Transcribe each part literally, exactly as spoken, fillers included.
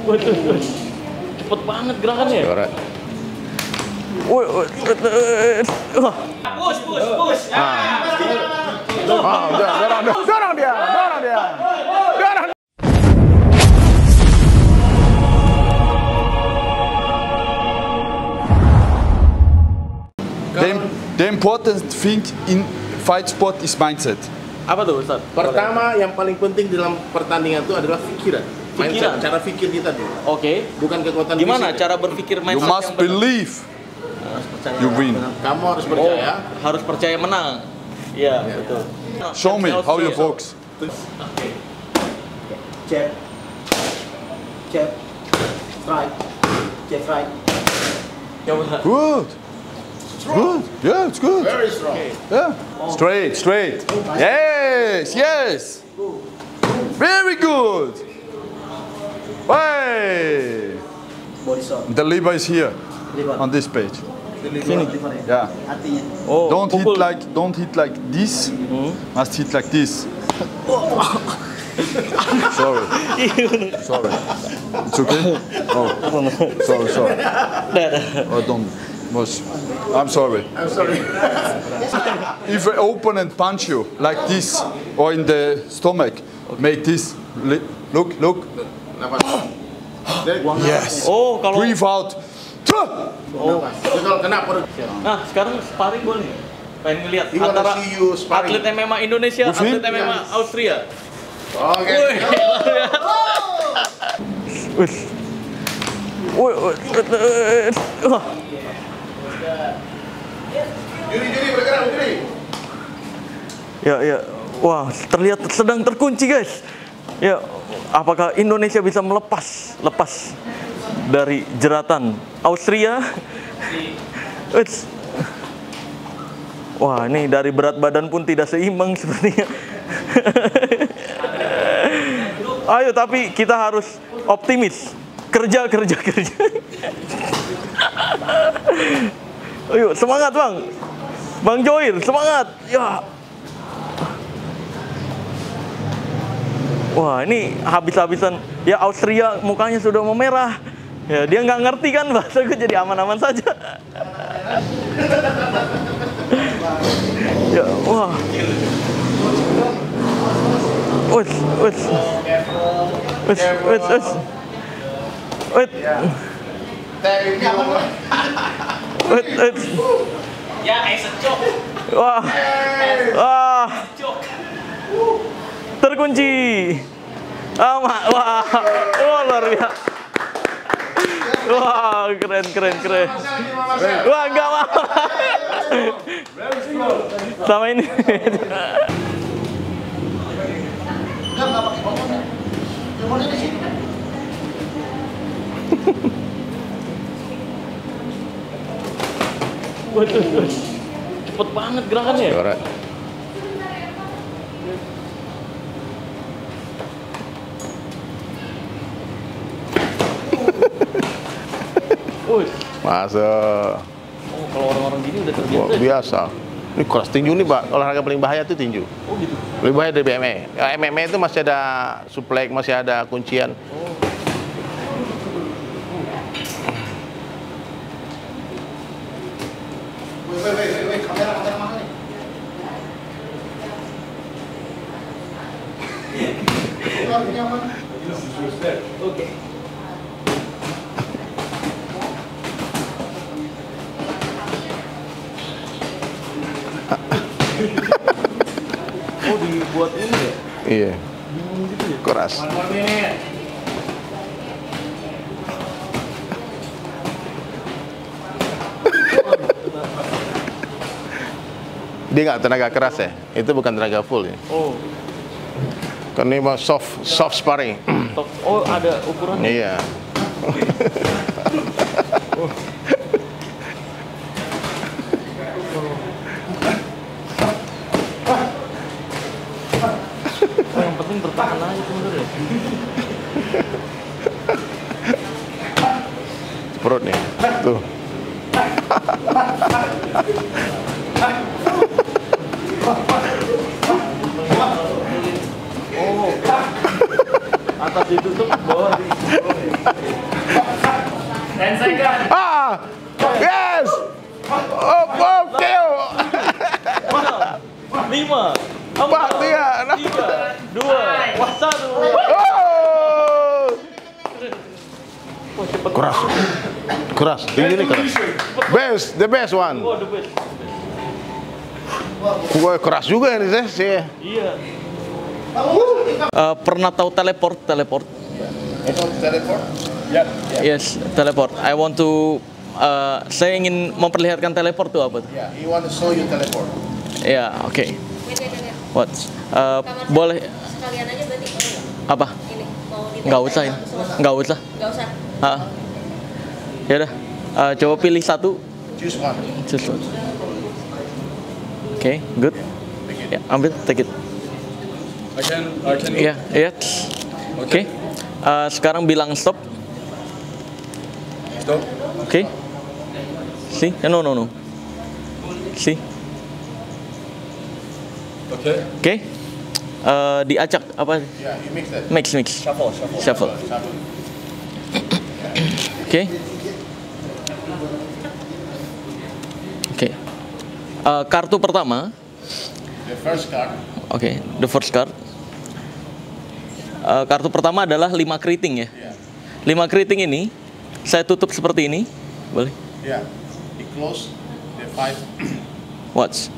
Waduh, cepet banget gerakannya. Juara. Woi, push, push, push. Ah, ah udah, dorong, dorong dia, dorong dia, dorong. The, the important thing in fight sport is mindset. Apa tuh, Ustaz? Pertama, yang paling penting dalam pertandingan itu adalah pikiran. Mindset, cara pikir kita dulu. Oke. Okay. Bukan kekuatan Gimana fisik. cara berpikir mindset? You must believe. You win. Kamu harus percaya. Oh, harus percaya menang. Iya, ya, betul. Show me how you box. Okay. Jab, jab, strike, jab, strike. Coba. Good. Good. Yeah, it's good. Very strong. Okay. Yeah. Straight, straight. Yes, yes. Very good. Hey. Body shot. The lever is here Liver. on this page. Sini. Yeah. Artinya. Oh, Don't hit pukul. like don't hit like this. Must hit like this. Sorry. Sorry. It's okay. Oh, sorry, sorry. Dah, dah. Oh, don't. Was. I'm sorry. I'm sorry. If an opponent punch you like this or in the stomach, make this. Li- Look, look. Yes. Oh, kalau Breathe out. Oh. Jadi kalau kena perut. Nah, sekarang sparring boleh. Pengen ngeliat You wanna antara see you sparring? atlet M M A Indonesia, With him? atlet M M A Austria. Oke. Wih. Wih. Wih, wih, wih. Juri, juri bergerak, juri. Ya, ya. Wah, terlihat sedang terkunci, guys. Ya, apakah Indonesia bisa melepas lepas dari jeratan Austria? Uts. Wah, ini dari berat badan pun tidak seimbang sepertinya. Ayo, tapi kita harus optimis. Kerja, kerja, kerja. Ayo, semangat, Bang. Bang Joir, semangat. Ya. Wah, ini habis-habisan. Ya, Austria mukanya sudah memerah. Ya, dia nggak ngerti kan bahasa gue, jadi aman-aman saja. Ya, wah. Wes, wes. Wes, wes, wes. Wes. Wes, wes. Ya, es cok. Wah. Wah. Terkunci. Ah, wah. Wah, luar biasa. Wah, keren, keren, keren. Wah, enggak mau. Sama ini. Waduh, cepet banget gerakannya. Juara. Wih. Masa. Oh, kalau orang-orang gini udah terbiasa. Wah, biasa. Ini kelas tinju nih, Pak. Olahraga paling bahaya itu tinju. Oh, gitu. Lebih bahaya dari M M A. Ya, M M A itu masih ada suplex, masih ada kuncian. Oh. Wait, wait, wait, wait. Kamera, kamera mana nih? Oke. Oh, dibuat ini ya? Iya. Gitu ya? Keras. Dia nggak tenaga keras ya? Itu bukan tenaga full ya? Oh. Kan ini mah soft, soft sparring. Oh, ada ukurannya. Iya. Oh. Oh, yang penting bertahan aja sebenarnya. Perut nih. Tuh. Oh, atas ditutup, bawah di. ten seconds. Ah! Yes! Oh, oh, kill! Lima, Empat, empat, tiga, enam. tiga, dua, satu. Oh! Keras. Keras. Tinggi ini keras. Best, the best one. Oh, the best. Wah, keras juga ini saya. sih. Iya. Uh, pernah tahu teleport? Teleport? Teleport. Yes, teleport. I want to. Uh, saya ingin memperlihatkan teleport tuh apa tuh? Yeah, he want to show you teleport. Ya, oke. Wait, wait, wait, wait. What? Uh, Kamar boleh? sekalian aja berarti mau nggak? Apa? Ini mau di Nggak usah ini. Nggak usah. Nggak usah. Ah. Ya udah. Uh, coba pilih satu. Choose one. Just one. Oke, good. Ya, ambil, take it. I can, I can. Iya, iya. Oke. Uh, sekarang bilang stop. Stop. Oke. See? No, no, no. See? Okay. Oke. Uh, diacak apa? Yeah, you mix that. Mix, mix. Shuffle, shuffle. Shuffle. Shuffle. Oke. Oke. Uh, kartu pertama. The first card. Oke, the first card. Uh, kartu pertama adalah lima keriting ya. Yeah. Lima keriting ini saya tutup seperti ini. Boleh? Yeah. He close the five. Watch.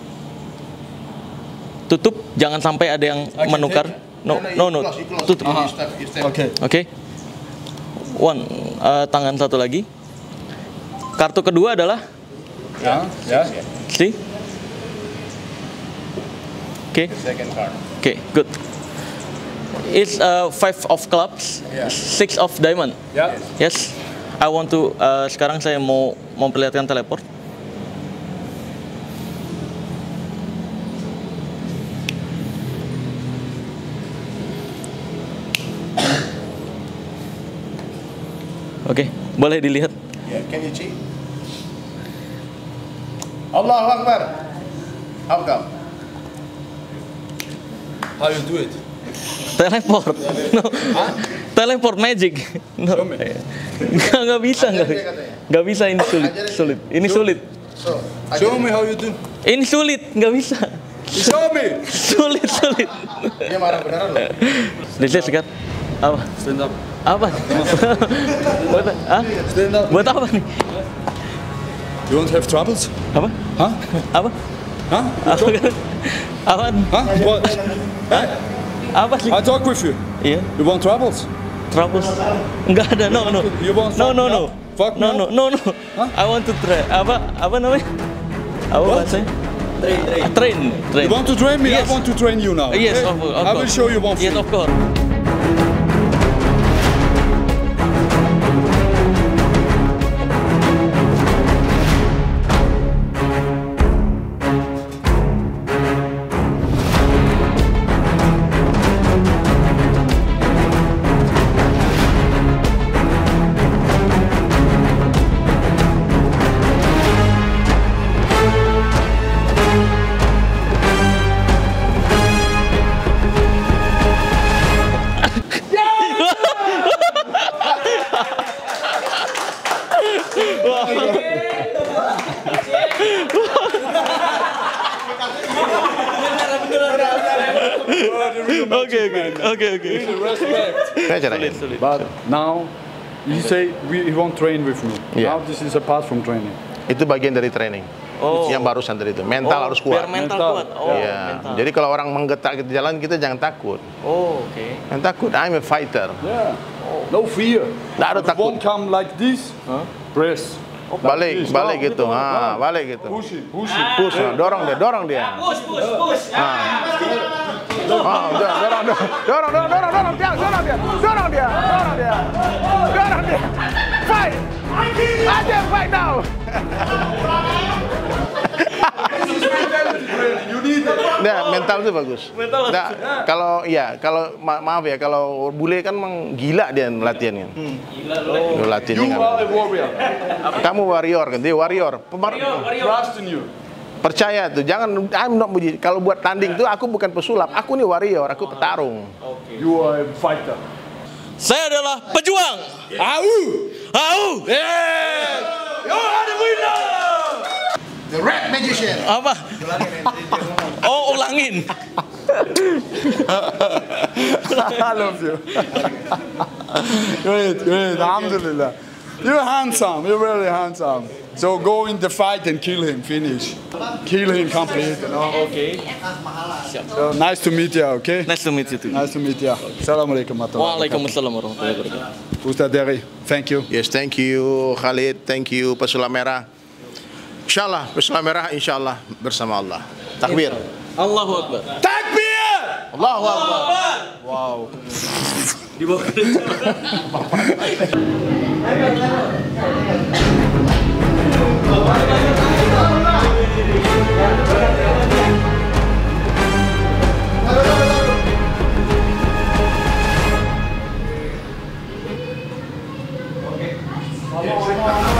Tutup, jangan sampai ada yang I can menukar. take No, you no, no. Close, you close. Tutup. You step, you step. Okay. Oke. One, uh, tangan satu lagi. Kartu kedua adalah Yeah. Yeah. see. Oke, The second card. oke, good. It's uh, five of clubs, Yeah. six of diamond. Yeah. Yes. I want to. Uh, sekarang saya mau memperlihatkan teleport. Oke, boleh dilihat. Yeah. Can you cheat? Allahu Akbar. How come? How you do it? Teleport. No. Teleport magic. No. Show me. Nggak, nggak bisa, nggak. Nggak bisa, ini sulit. Sulit. Ini sulit. So, Show me how you do. Ini sulit, nggak bisa. Show me. Sulit, sulit. dia marah beneran loh. This is kan? Apa? Stand up. Apa? Buat, ah? Stand up. Buat apa nih? You won't have troubles? Apa? Huh? Apa? Huh? Apa? Apaan? Huh? What? Apa sih? I talk with you. Iya. You want troubles? Troubles? Enggak ada. No, no. You want No, fuck no, me no. up? Fuck me No, up? no, no, no. Hah? I want to try. Apa? Apa namanya? Apa What? bahasanya? Train, train. Train, train. You want to train me? Yes. I want to train you now. Yes, okay? of, of I will course. show you one Yes, thing. of course. Oke, oke, oke, oke. Saya cerain. Sulit. But now, you say we, you won't train with me. Yeah. Now this is apart from training. Itu bagian dari training. Oh. Yang barusan tadi itu. Mental Oh, harus biar kuat. mental Mental. kuat. Oh, Iya. mental. Jadi kalau orang menggetak di jalan kita jangan takut. Oh, oke. Jangan takut. I'm a fighter. Yeah. No fear. Nggak ada If takut. one come like this, press. Balik, This. balik Down, gitu. down, Ah, down. balik gitu. Push it, push it. Push, ah, dorong dia, dorong dia. Push, push, push. Ah, dorong, dorong, dorong, dorong, dorong, dorong, dorong dia, dorong dia, dorong dia, dorong dia, dorong dia. Fight, aja fight now. You need it. Nah, mental itu bagus. Mental harus- Nah, kalau ya, kalau ma maaf ya, kalau bule kan memang gila dia latihannya. Oh. Latihannya You kan. are a warrior. Kamu warrior kan, dia warrior. Pemar- Trust in you. Percaya tuh, jangan I'm not buji. Kalau buat tanding tuh aku bukan pesulap, aku nih warrior, aku petarung. You are a fighter. Saya adalah pejuang. Au! Au! Yeah! You are the winner! The red magician. Apa? Oh, ulangin. I love you. Great, great. Alhamdulillah. You're handsome. You're really handsome. So go in the fight and kill him. Finish. Kill him complete. You know? Oke. So, nice to meet you. Okay. Nice to meet you too. Nice to meet you. Assalamualaikum warahmatullahi Waalaikumsalam warahmatullahi wabarakatuh. wabarakatuh. Ustaz Dery, thank you. Yes, thank you Khalid, thank you Pesulap Merah. Insyaallah Pesulap Merah insyaallah bersama Allah. Takbir. Allahu Akbar. Takbir! Allahu Akbar. Wow. Di bawah. Oke.